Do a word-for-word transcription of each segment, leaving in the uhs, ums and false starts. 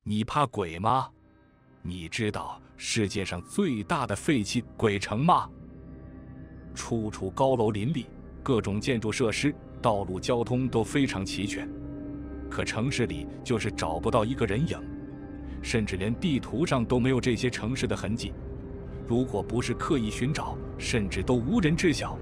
你怕鬼吗？你知道世界上最大的废弃鬼城吗？处处高楼林立，各种建筑设施、道路交通都非常齐全，可城市里就是找不到一个人影，甚至连地图上都没有这些城市的痕迹。如果不是刻意寻找，甚至都无人知晓。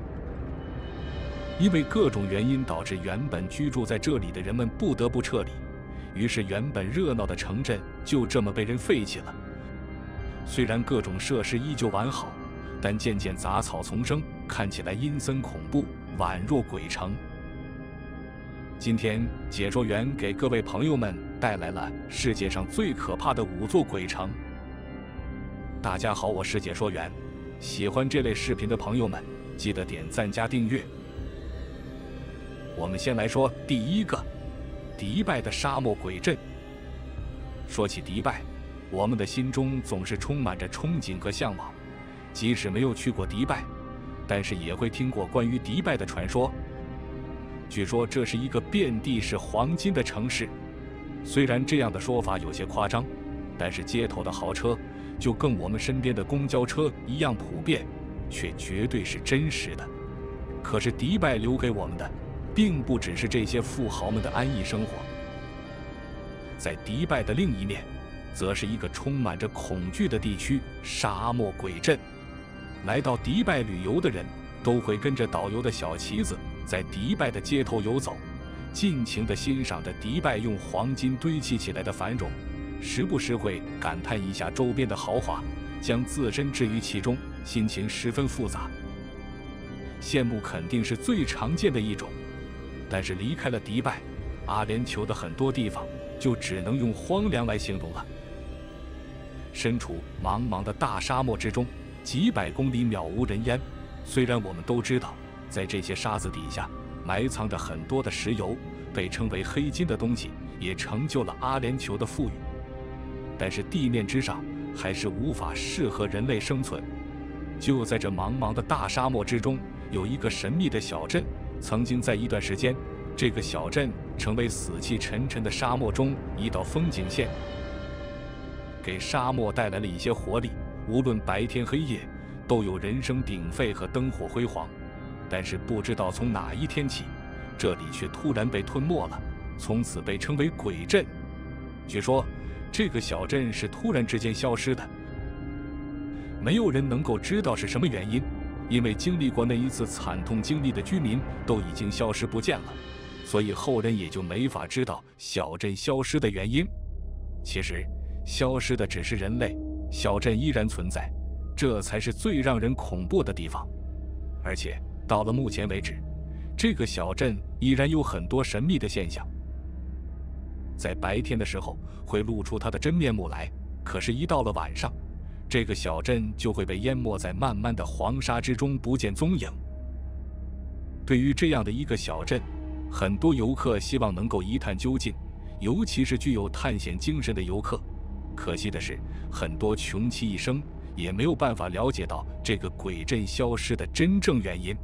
因为各种原因导致原本居住在这里的人们不得不撤离，于是原本热闹的城镇就这么被人废弃了。虽然各种设施依旧完好，但渐渐杂草丛生，看起来阴森恐怖，宛若鬼城。今天解说员给各位朋友们带来了世界上最可怕的五座鬼城。大家好，我是解说员，喜欢这类视频的朋友们，记得点赞加订阅。我们先来说第一个，迪拜的沙漠鬼镇。说起迪拜，我们的心中总是充满着憧憬和向往。即使没有去过迪拜，但是也会听过关于迪拜的传说。据说这是一个遍地是黄金的城市。虽然这样的说法有些夸张，但是街头的豪车就跟我们身边的公交车一样普遍，却绝对是真实的。可是迪拜留给我们的并不只是这些富豪们的安逸生活，在迪拜的另一面，则是一个充满着恐惧的地区——沙漠鬼镇。来到迪拜旅游的人都会跟着导游的小旗子，在迪拜的街头游走，尽情地欣赏着迪拜用黄金堆砌起来的繁荣，时不时会感叹一下周边的豪华，将自身置于其中，心情十分复杂。羡慕肯定是最常见的一种，但是离开了迪拜，阿联酋的很多地方就只能用荒凉来形容了。身处茫茫的大沙漠之中，几百公里渺无人烟。虽然我们都知道，在这些沙子底下埋藏着很多的石油，被称为黑金的东西也成就了阿联酋的富裕，但是地面之上还是无法适合人类生存。就在这茫茫的大沙漠之中，有一个神秘的小镇。曾经在一段时间，这个小镇成为死气沉沉的沙漠中一道风景线，给沙漠带来了一些活力。无论白天黑夜，都有人声鼎沸和灯火辉煌。但是不知道从哪一天起，这里却突然被吞没了，从此被称为鬼镇。据说这个小镇是突然之间消失的，没有人能够知道是什么原因，因为经历过那一次惨痛经历的居民都已经消失不见了，所以后人也就没法知道小镇消失的原因。其实消失的只是人类，小镇依然存在，这才是最让人恐怖的地方。而且到了目前为止，这个小镇依然有很多神秘的现象。在白天的时候会露出它的真面目来，可是一到了晚上，这个小镇就会被淹没在漫漫的黄沙之中，不见踪影。对于这样的一个小镇，很多游客希望能够一探究竟，尤其是具有探险精神的游客。可惜的是，很多穷其一生也没有办法了解到这个鬼镇消失的真正原因。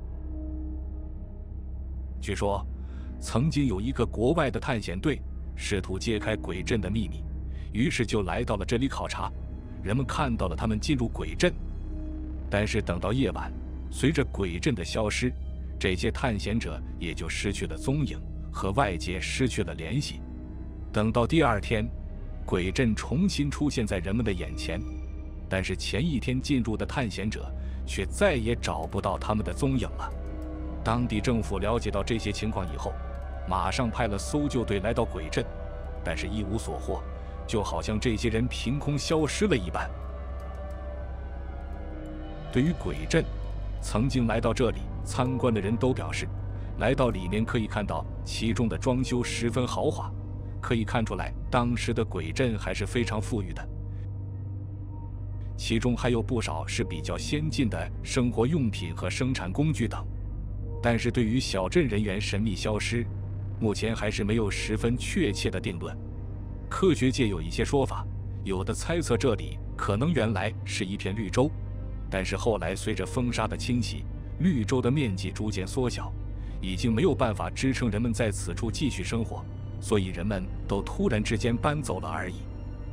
据说，曾经有一个国外的探险队试图揭开鬼镇的秘密，于是就来到了这里考察。人们看到了他们进入鬼镇，但是等到夜晚，随着鬼镇的消失，这些探险者也就失去了踪影，和外界失去了联系。等到第二天，鬼镇重新出现在人们的眼前，但是前一天进入的探险者却再也找不到他们的踪影了。当地政府了解到这些情况以后，马上派了搜救队来到鬼镇，但是一无所获，就好像这些人凭空消失了一般。对于鬼镇，曾经来到这里参观的人都表示，来到里面可以看到其中的装修十分豪华，可以看出来当时的鬼镇还是非常富裕的。其中还有不少是比较先进的生活用品和生产工具等。但是对于小镇人员神秘消失，目前还是没有十分确切的定论。科学界有一些说法，有的猜测这里可能原来是一片绿洲，但是后来随着风沙的侵袭，绿洲的面积逐渐缩小，已经没有办法支撑人们在此处继续生活， 所以人们都突然之间搬走了而已。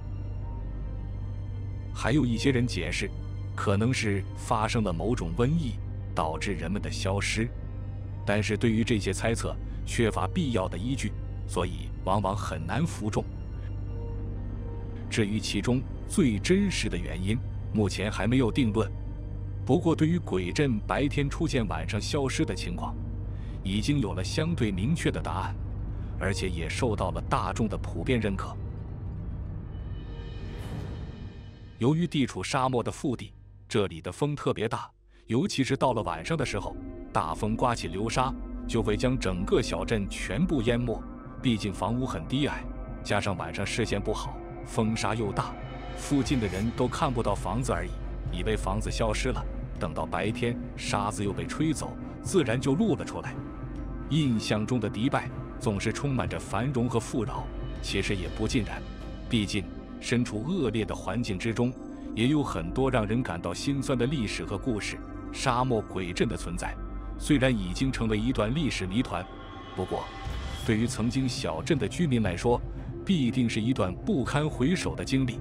还有一些人解释，可能是发生了某种瘟疫，导致人们的消失。但是对于这些猜测缺乏必要的依据，所以往往很难服众。至于其中最真实的原因，目前还没有定论。不过，对于鬼阵白天出现、晚上消失的情况，已经有了相对明确的答案，而且也受到了大众的普遍认可。由于地处沙漠的腹地，这里的风特别大，尤其是到了晚上的时候，大风刮起流沙，就会将整个小镇全部淹没。毕竟房屋很低矮，加上晚上视线不好，风沙又大，附近的人都看不到房子而已，以为房子消失了。等到白天，沙子又被吹走，自然就露了出来。印象中的迪拜总是充满着繁荣和富饶，其实也不尽然。毕竟身处恶劣的环境之中，也有很多让人感到心酸的历史和故事。沙漠鬼阵的存在，虽然已经成为一段历史谜团，不过对于曾经小镇的居民来说，必定是一段不堪回首的经历。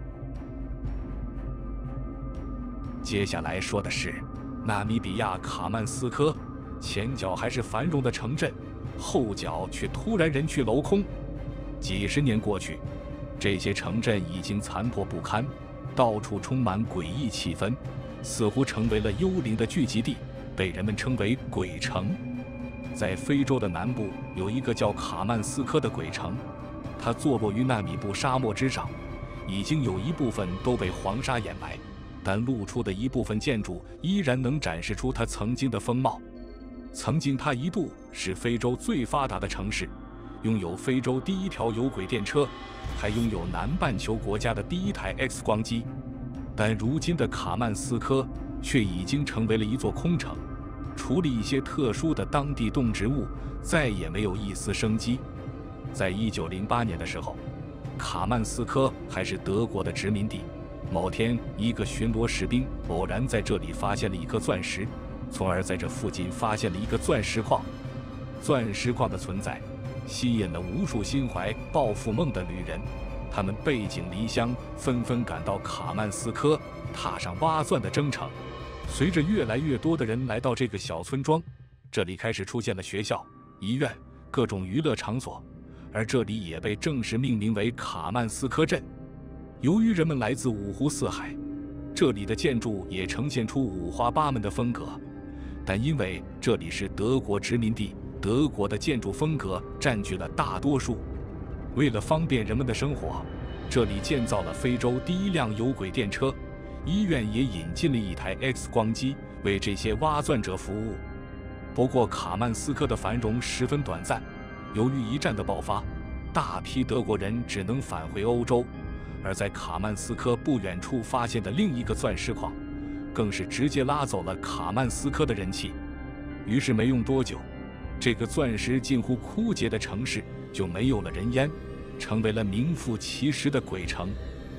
接下来说的是纳米比亚卡曼斯科，前脚还是繁荣的城镇，后脚却突然人去楼空。几十年过去，这些城镇已经残破不堪，到处充满诡异气氛，似乎成为了幽灵的聚集地，被人们称为鬼城。在非洲的南部有一个叫卡曼斯科的鬼城，它坐落于纳米布沙漠之上，已经有一部分都被黄沙掩埋，但露出的一部分建筑依然能展示出它曾经的风貌。曾经它一度是非洲最发达的城市，拥有非洲第一条有轨电车，还拥有南半球国家的第一台 X 光机。但如今的卡曼斯科却已经成为了一座空城，除了一些特殊的当地动植物，再也没有一丝生机。在一九零八年的时候，卡曼斯科还是德国的殖民地。某天，一个巡逻士兵偶然在这里发现了一颗钻石，从而在这附近发现了一个钻石矿。钻石矿的存在吸引了无数心怀抱负梦的旅人，他们背井离乡，纷纷赶到卡曼斯科，踏上挖钻的征程。随着越来越多的人来到这个小村庄，这里开始出现了学校、医院、各种娱乐场所，而这里也被正式命名为卡曼斯科镇。由于人们来自五湖四海，这里的建筑也呈现出五花八门的风格，但因为这里是德国殖民地，德国的建筑风格占据了大多数。为了方便人们的生活，这里建造了非洲第一辆有轨电车，医院也引进了一台 X 光机，为这些挖钻者服务。不过卡曼斯科的繁荣十分短暂，由于一战的爆发，大批德国人只能返回欧洲，而在卡曼斯科不远处发现的另一个钻石矿，更是直接拉走了卡曼斯科的人气。于是没用多久，这个钻石近乎枯竭的城市就没有了人烟，成为了名副其实的鬼城。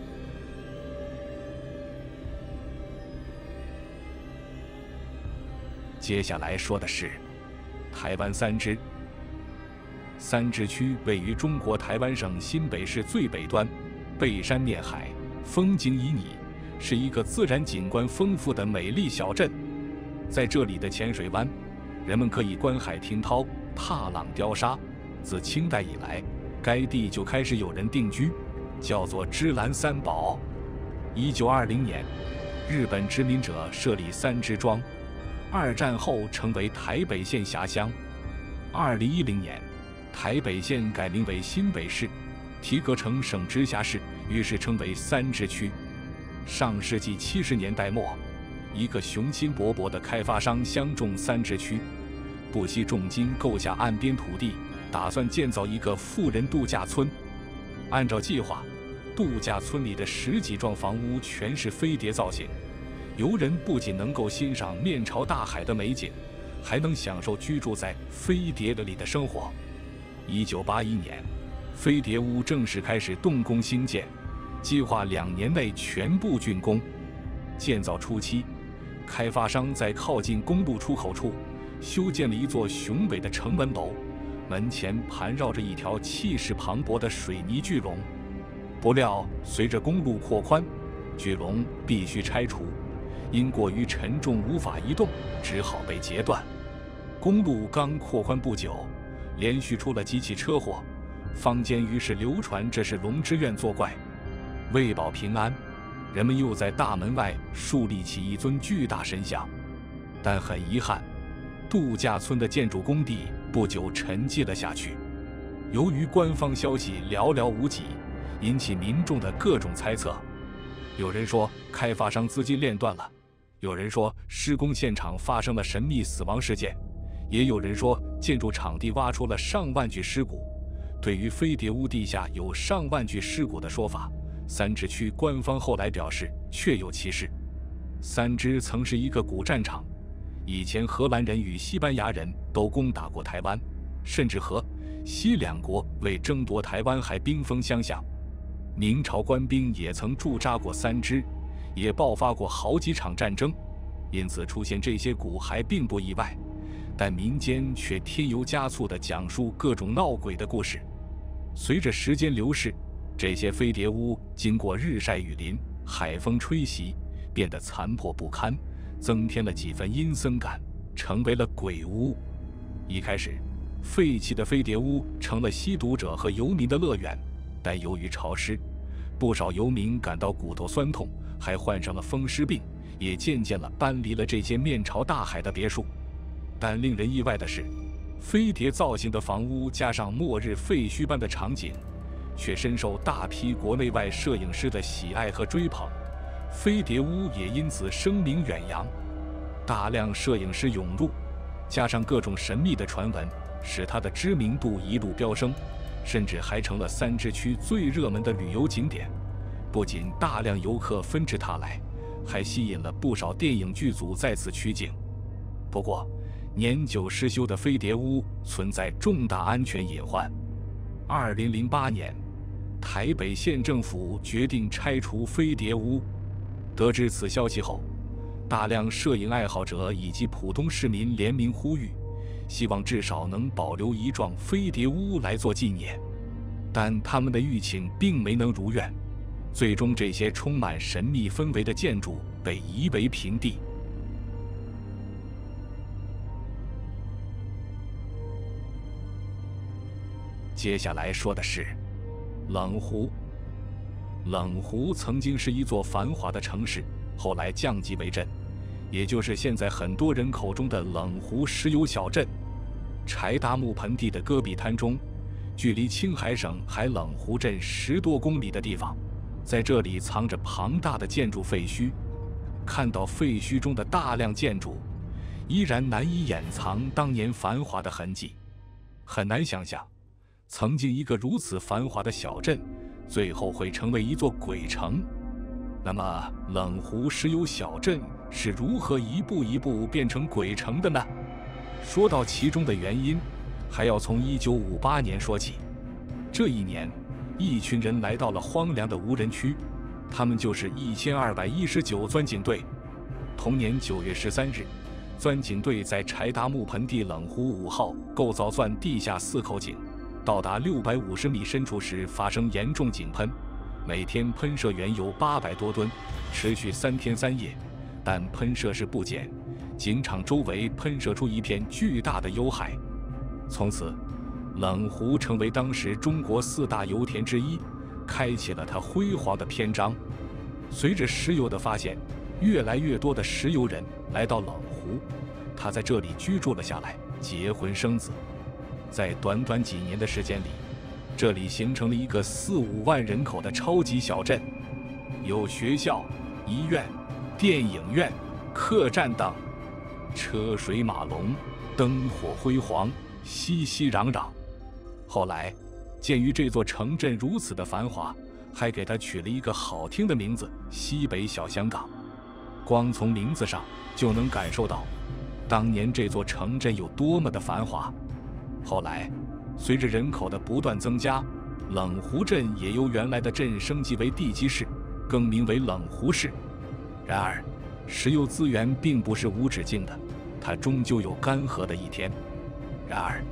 接下来说的是台湾三芝。三芝区位于中国台湾省新北市最北端，背山面海，风景旖旎，是一个自然景观丰富的美丽小镇。在这里的浅水湾，人们可以观海听涛，踏浪雕沙。自清代以来，该地就开始有人定居，叫做芝兰三宝。一九二零年，日本殖民者设立三芝庄，二战后成为台北县辖乡。二零一零年，台北县改名为新北市，提革成省直辖市，于是称为三芝区。上世纪七十年代末，一个雄心勃勃的开发商相中三芝区，不惜重金购下岸边土地，打算建造一个富人度假村。按照计划，度假村里的十几幢房屋全是飞碟造型，游人不仅能够欣赏面朝大海的美景，还能享受居住在飞碟里的生活。一九八一年，飞碟屋正式开始动工兴建，计划两年内全部竣工。建造初期，开发商在靠近公路出口处修建了一座雄伟的城门楼， 门前盘绕着一条气势磅礴的水泥巨龙。不料，随着公路扩宽，巨龙必须拆除，因过于沉重无法移动，只好被截断。公路刚扩宽不久，连续出了几起车祸，坊间于是流传这是龙之愿作怪。为保平安，人们又在大门外树立起一尊巨大神像。但很遗憾，度假村的建筑工地不久沉寂了下去。由于官方消息寥寥无几，引起民众的各种猜测。有人说开发商资金链断了，有人说施工现场发生了神秘死亡事件，也有人说建筑场地挖出了上万具尸骨。对于飞碟屋地下有上万具尸骨的说法，三支区官方后来表示确有其事。三支曾是一个古战场，以前荷兰人与西班牙人都攻打过台湾，甚至和西两国为争夺台湾还兵锋相向。明朝官兵也曾驻扎过三支，也爆发过好几场战争，因此出现这些骨骸并不意外。但民间却添油加醋地讲述各种闹鬼的故事。随着时间流逝，这些飞碟屋经过日晒雨淋、海风吹袭，变得残破不堪，增添了几分阴森感，成为了鬼屋。一开始，废弃的飞碟屋成了吸毒者和游民的乐园，但由于潮湿，不少游民感到骨头酸痛，还患上了风湿病，也渐渐地搬离了这些面朝大海的别墅。但令人意外的是，飞碟造型的房屋加上末日废墟般的场景，却深受大批国内外摄影师的喜爱和追捧，飞碟屋也因此声名远扬。大量摄影师涌入，加上各种神秘的传闻，使它的知名度一路飙升，甚至还成了三支区最热门的旅游景点。不仅大量游客纷至沓来，还吸引了不少电影剧组在此取景。不过，年久失修的飞碟屋存在重大安全隐患。二零零八年，台北县政府决定拆除飞碟屋。得知此消息后，大量摄影爱好者以及普通市民联名呼吁，希望至少能保留一幢飞碟屋来做纪念。但他们的预请并没能如愿，最终这些充满神秘氛围的建筑被夷为平地。接下来说的是冷湖。冷湖曾经是一座繁华的城市，后来降级为镇，也就是现在很多人口中的冷湖石油小镇。柴达木盆地的戈壁滩中，距离青海省海冷湖镇十多公里的地方，在这里藏着庞大的建筑废墟。看到废墟中的大量建筑，依然难以掩藏当年繁华的痕迹。很难想象，曾经一个如此繁华的小镇，最后会成为一座鬼城。那么，冷湖石油小镇是如何一步一步变成鬼城的呢？说到其中的原因，还要从一九五八年说起。这一年，一群人来到了荒凉的无人区，他们就是一千二百一十九钻井队。同年九月十三日，钻井队在柴达木盆地冷湖五号构造钻地下四口井，到达六百五十米深处时发生严重井喷，每天喷射原油八百多吨，持续三天三夜。但喷射时不减，井场周围喷射出一片巨大的油海。从此，冷湖成为当时中国四大油田之一，开启了它辉煌的篇章。随着石油的发现，越来越多的石油人来到冷湖，他在这里居住了下来，结婚生子。在短短几年的时间里，这里形成了一个四五万人口的超级小镇，有学校、医院、电影院、客栈等，车水马龙，灯火辉煌，熙熙攘攘。后来，鉴于这座城镇如此的繁华，还给它取了一个好听的名字——西北小香港。光从名字上就能感受到，当年这座城镇有多么的繁华。后来，随着人口的不断增加，冷湖镇也由原来的镇升级为地级市，更名为冷湖市。然而，石油资源并不是无止境的，它终究有干涸的一天。然而，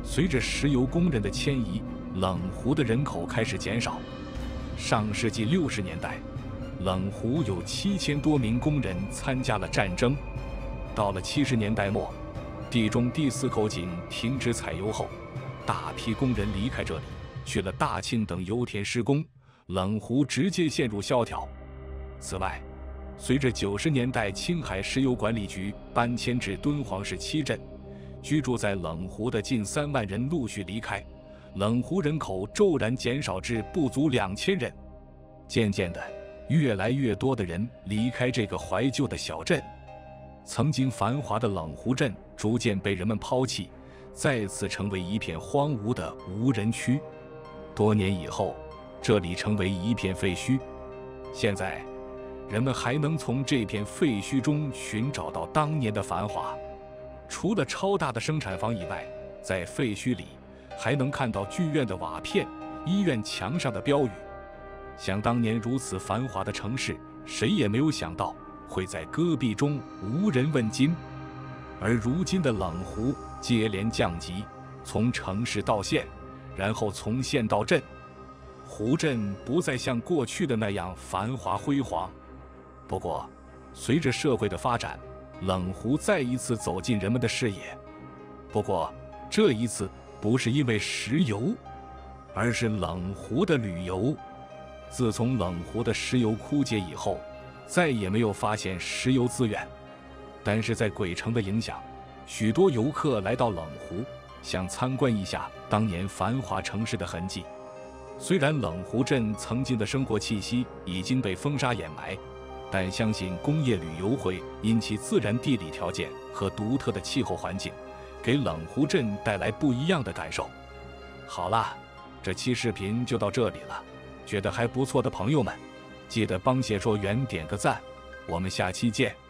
随着石油工人的迁移，冷湖的人口开始减少。上世纪六十年代，冷湖有七千多名工人参加了战争。到了七十年代末，地中第四口井停止采油后，大批工人离开这里，去了大庆等油田施工，冷湖直接陷入萧条。此外，随着九十年代青海石油管理局搬迁至敦煌市七镇，居住在冷湖的近三万人陆续离开，冷湖人口骤然减少至不足两千人。渐渐的，越来越多的人离开这个怀旧的小镇，曾经繁华的冷湖镇逐渐被人们抛弃，再次成为一片荒芜的无人区。多年以后，这里成为一片废墟。现在，人们还能从这片废墟中寻找到当年的繁华。除了超大的生产房以外，在废墟里还能看到剧院的瓦片、医院墙上的标语。想当年如此繁华的城市，谁也没有想到会在戈壁中无人问津。而如今的冷湖接连降级，从城市到县，然后从县到镇，湖镇不再像过去的那样繁华辉煌。不过，随着社会的发展，冷湖再一次走进人们的视野。不过，这一次不是因为石油，而是冷湖的旅游。自从冷湖的石油枯竭以后，再也没有发现石油资源。但是在鬼城的影响，许多游客来到冷湖，想参观一下当年繁华城市的痕迹。虽然冷湖镇曾经的生活气息已经被风沙掩埋，但相信工业旅游会因其自然地理条件和独特的气候环境，给冷湖镇带来不一样的感受。好啦，这期视频就到这里了，觉得还不错的朋友们，记得帮解说员点个赞，我们下期见。